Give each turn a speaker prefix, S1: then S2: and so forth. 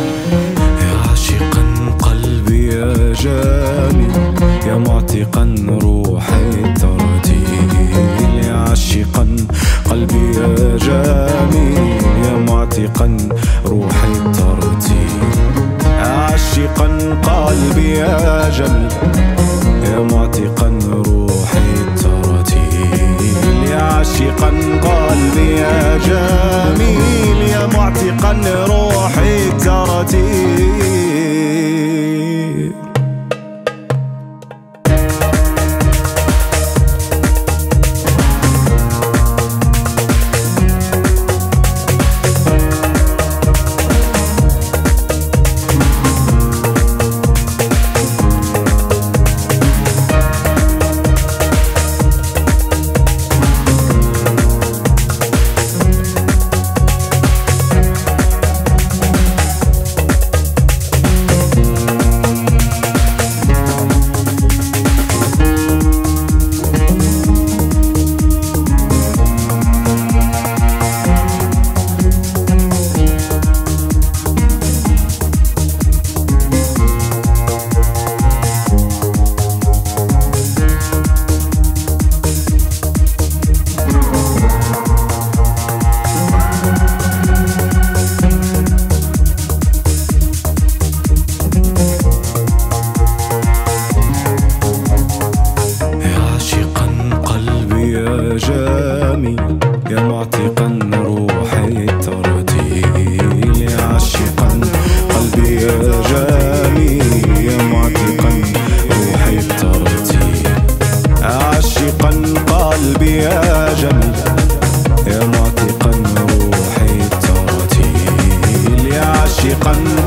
S1: يا عاشقا قلبي يا جميل، يا معتقا روحي الترتيل. يا عاشقا قلبي يا جميل، يا معتقا روحي الترتيل. عاشقا قلبي يا جميل، يا معتقا روحي الترتيل. يا عاشقا قلبي يا جميل، يا معتقا روحي الترتيل. يا معتقا روحي الترتيل. يا عاشقا قلبي يا جميل، يا معتقا روحي الترتيل. عاشقا قلبي يا جميل، يا معتقا روحي الترتيل. يا عاشقا